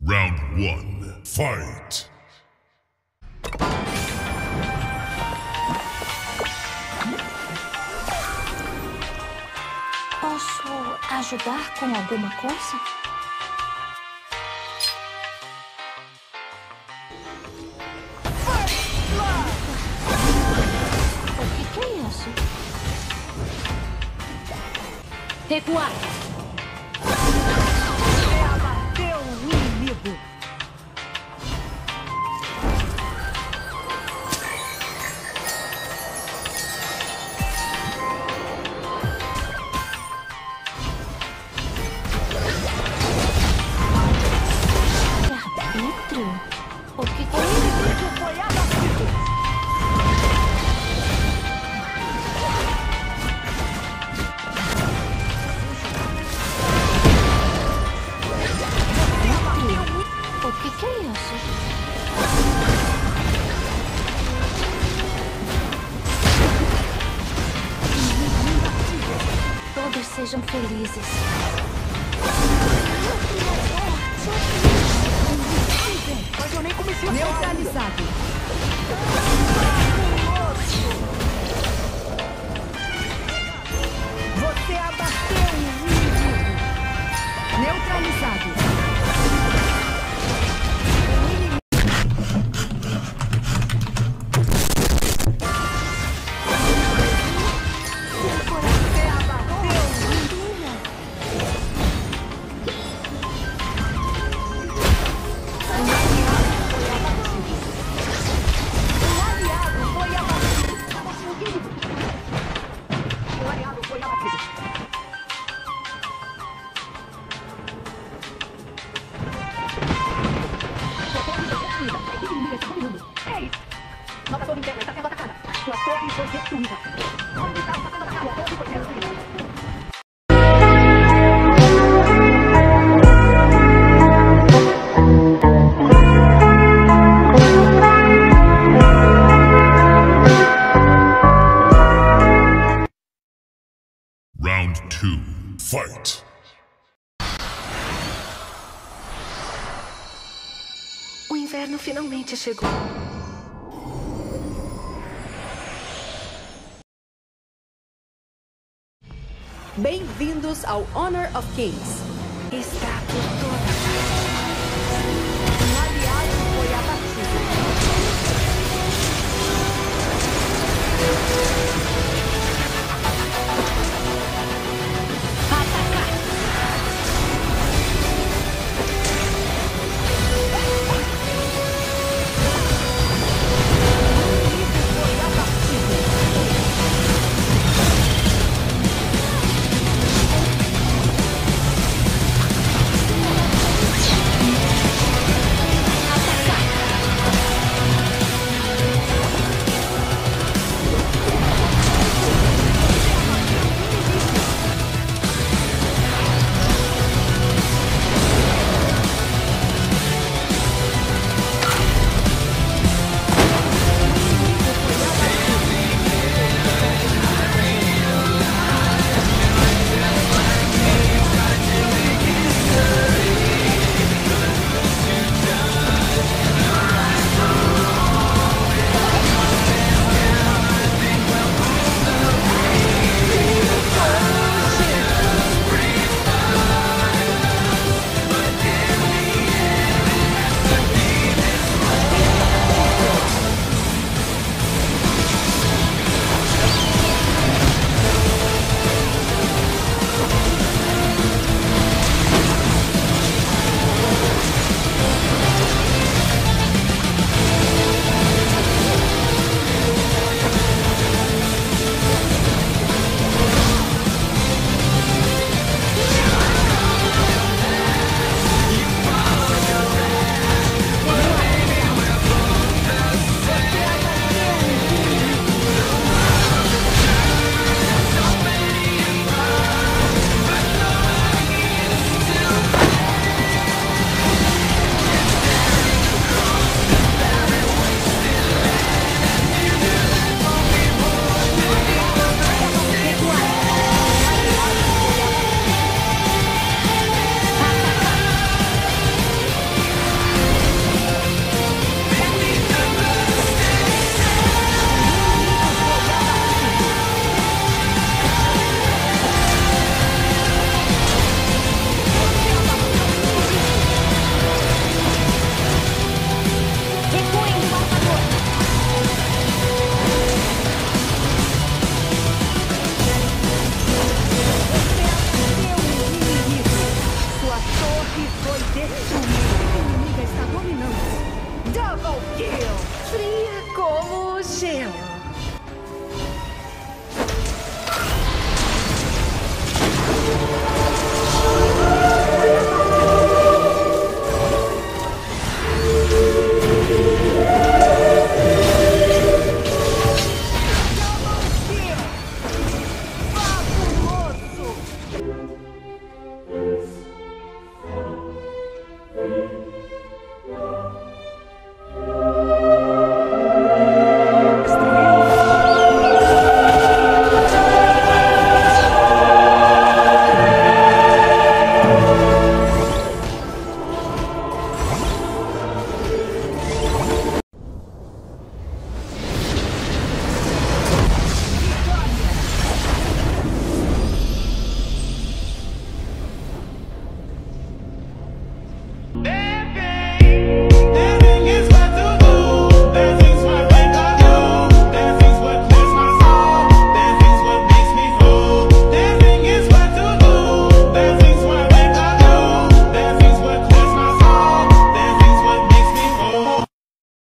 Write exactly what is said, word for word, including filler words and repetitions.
Round one, fight! Posso ajudar com alguma coisa? O que, que é isso? Recuar! Você abateu o inimigo! Arbítrio? O que, que O é? inimigo foi abatido! O que, que é isso? Todos sejam felizes. Mas eu nem comecei a falar. Neutralizado! Você abateu o inimigo! Neutralizado! Você abateu o inimigo! Um aliado foi abatido! Um aliado foi abatido! Ei! Nossa torre interna está sendo atacada! Sua torre foi destruída! Está sendo atacada! Sua torre foi destruída! Round two, fight! O inverno finalmente chegou. Bem-vindos ao Honor of Kings. Está por toda Um aliado foi abatido! Destruído. A inimiga está dominando. Double kill! Fria como o gelo. Fabuloso!